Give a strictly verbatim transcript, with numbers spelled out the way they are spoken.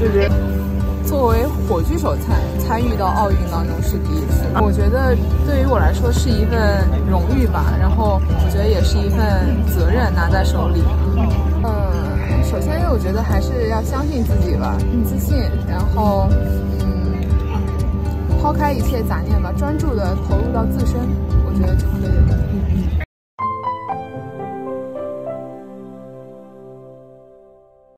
对对。作为火炬手参参与到奥运当中是第一次，我觉得对于我来说是一份荣誉吧，然后我觉得也是一份责任拿在手里。嗯，首先我觉得还是要相信自己吧，自信，然后嗯，抛开一切杂念吧，专注的投入到自身，我觉得就可以了。